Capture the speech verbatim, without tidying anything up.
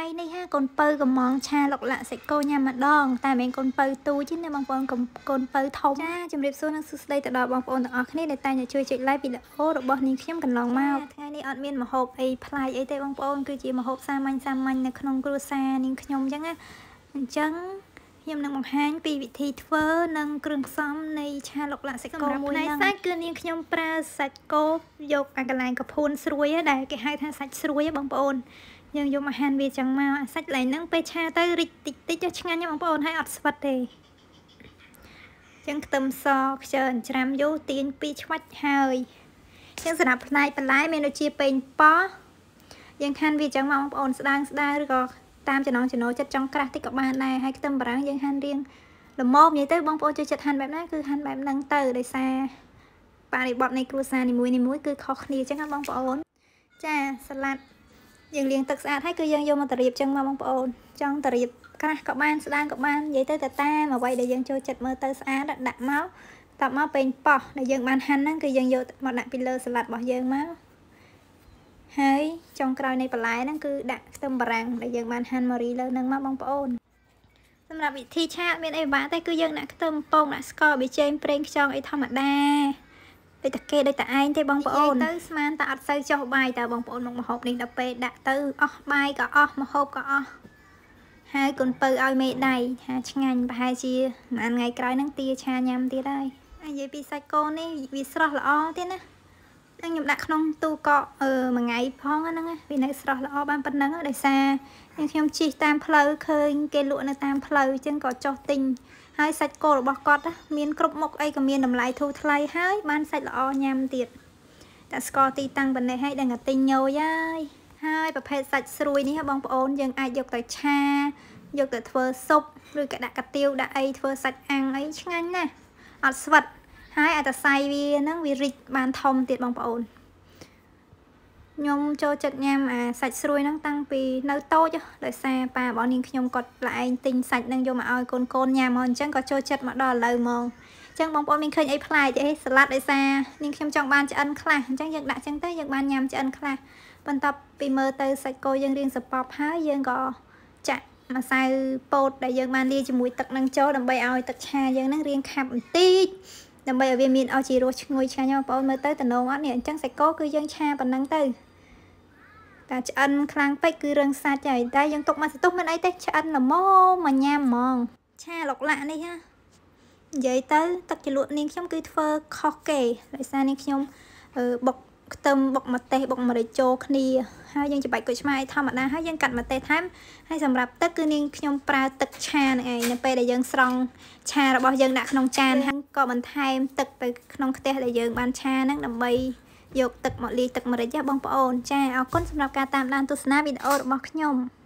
ថ្ងៃនេះហាកូនពៅកំងឆាលុកលាក់សាច់គោញ៉ាំម្ដងតែមិនកូនពៅទូចទេបងប្អូនកូនពៅធំចាជំរាបសួរនិងសួស្តីទៅដល់បងប្អូនទាំងអស់គ្នាដែលតែងតែជួយចុច like វីដេអូរបស់នាងខ្ញុំកន្លងមកថ្ងៃនេះអត់មានម្ហូបអីប្លែកអីទេបងប្អូនគឺជាម្ហូបសាមញ្ញសាមញ្ញនៅក្នុងគ្រួសារនាងខ្ញុំអញ្ចឹងណាអញ្ចឹងខ្ញុំនឹងបង្ហាញពីវិធីធ្វើនិងគ្រឿងផ្សំនៃឆាលុកលាក់សាច់គោមួយហ្នឹងសាច់គឺនាងខ្ញុំប្រើសាច់គោយកអាកន្លែងកភួនស្រួយដែលគេហៅថាសាច់ស្រួយបងប្អូនយើងយកមកហាន់វាចឹងមកសាច់កន្លែងហ្នឹងពេលឆាទៅរីកតិចតិចឆ្ងាញ់បងប្អូនហើយអត់ស្វិតទេចឹងខ្ទឹមសខ្ជិលច្រាំយូរទាញពីរឆ្វាច់ហើយចឹងសម្រាប់ផ្នែកបន្លែមានដូចជាប៉េងប៉ោះយើងហាន់វាចឹងមកបងប្អូនស្ដើងស្ដើងឬក៏តាមចំណងចំណូលចិត្តចង់ក្រាស់តិចក៏បានដែរហើយខ្ទឹមបារាំងយើងហាន់រៀងល្មមនិយាយទៅបងប្អូនចូលចិត្តហាន់បែបណាគឺហាន់បែបហ្នឹងទៅដោយសារបរិបទនៃគ្រួសារនីមួយនីមួយគឺខុសគ្នាចឹងណាបងប្អូនចាសាឡាត់យើងលាងទឹកស្អាតហើយគឺយើងយកមកតរៀបចឹងមកបងប្អូនចង់តរៀបក្រាស់ក៏បានស្ដាងក៏បាននិយាយទៅទៅតាមអ្វីដែលយើងចូលចិត្តមើលទៅស្អាតដាក់មកតបមកពេញប៉ោះដែលយើងបានហាន់ហ្នឹងគឺយើងយកមកដាក់ពីលើសាឡាត់របស់យើងមកហើយចុងក្រោយនៃបន្លែហ្នឹងគឺដាក់ខ្ទឹមបារាំងដែលយើងបានហាន់មករីលើហ្នឹងមកបងប្អូនសម្រាប់វិធីឆាមានអីបាក់ទេគឺយើងដាក់ខ្ទឹមពងដាក់ស្ករប៊ីចេងប្រេងខ្យងអីធម្មតាដូចតែគេដូចតែឯងទេបងប្អូនទៅស្មានតែអត់សូវចុះបាយតើបងប្អូនមកម្ហូបនេះដល់ពេលដាក់ទៅអស់បាយក៏អស់ម្ហូបក៏អស់ហើយកូនពៅឲ្យមេដៃថាឆ្ងាញ់ប្រហែលជាមួយថ្ងៃក្រោយហ្នឹងទាឆាញ៉ាំទៀតហើយនិយាយពីសាច់គោនេះវាស្រស់ល្អទៀតណាខ្ញុំដាក់ក្នុងទូកកអឺមួយថ្ងៃផងហ្នឹងវានៅស្រស់ល្អបានប៉ុណ្ណឹងដោយសារខ្ញុំជិះតាមផ្លូវឃើញគេលក់នៅតាមផ្លូវអញ្ចឹងក៏ចុះទិញហើយសាច់គោរបស់គាត់មានគ្រប់មុខអីក៏មានតម្លៃធូរថ្លៃហើយបានសាច់ល្អញ៉ាំទៀតតែស្គាល់ទីតាំងប៉ុណ្ណេះហើយដឹងតែទិញញយហើយហើយប្រភេទសាច់ស្រួយនេះបងប្អូនយើងអាចយកទៅឆាយកទៅធ្វើស៊ុបឬក៏ដាក់កាទៀវដាក់អីធ្វើសាច់អាំងអីឆ្ងាញ់ណាស់អត់ស្វិតហើយអាចតែសៃវាហ្នឹងវារីកបានធំទៀតបងប្អូនខ្ញុំចូលចិត្តញ៉ាំអាសាច់ស្រួយហ្នឹងតាំងពីនៅតូចដោយសារប៉ារបស់នាងខ្ញុំគាត់ផ្លែឯងទិញសាច់ហ្នឹងយកមកឲ្យកូនកូនញ៉ាំមកអញ្ចឹងក៏ចូលចិត្តមកដល់ឥឡូវហ្មងអញ្ចឹងបងប្អូនមានឃើញអីប្លែកទេសាឡាត់ដោយសារនាងខ្ញុំចង់បានឆ្អិនខ្លះអញ្ចឹងយើងដាក់អញ្ចឹងទៅយើងបានញ៉ាំឆ្អិនខ្លះបន្ទាប់ពីមើលទៅសាច់គោយើងរៀងសពប់ហើយយើងក៏ចាក់ម្សៅពោតដែលយើងបានលាយជាមួយទឹកនឹងចូលដើម្បីឲ្យទឹកឆាយើងហ្នឹងរៀងខាប់បន្តិចដើម្បីឲ្យវាមានអស់ជារសឈ្ងុយឆ្ងាញ់បងប្អូនមើលទៅតំណងអត់នេះអញ្ចឹងសាច់គោគឺយើងឆាប៉ុណ្ណឹងទៅតែឆ្អិនខ្លាំងពេកគឺរឹងសាច់ហើយតែយើងទុកមកសន្ទុះមិនអីទេឆ្អិនល្មមមកញ៉ាំហ្មងឆាលុកលាក់នេះណានិយាយទៅទឹកជ្រលក់នាងខ្ញុំគឺធ្វើខុសគេដោយសារនាងខ្ញុំអឺបុកខ្ទឹមបុកម្ទេសបុកម្រេចចូលគ្នាហើយយើងច្របាច់គុយឆ្មាធម្មតាហើយយើងកាត់ម្ទេសថែមហើយសម្រាប់ទឹកគឺនាងខ្ញុំប្រើទឹកឆាហ្នឹងឯងនៅពេលដែលយើងស្រង់ឆារបស់យើងដាក់ក្នុងចានហើយក៏បន្ថែមទឹកទៅក្នុងខ្ទះដែលយើងបានឆាហ្នឹងដើម្បីយកទឹកមកលាយទឹកម្រេចបងប្អូនចាអរគុណសម្រាប់ការតាមដានទស្សនាវីដេអូរបស់ខ្ញុំ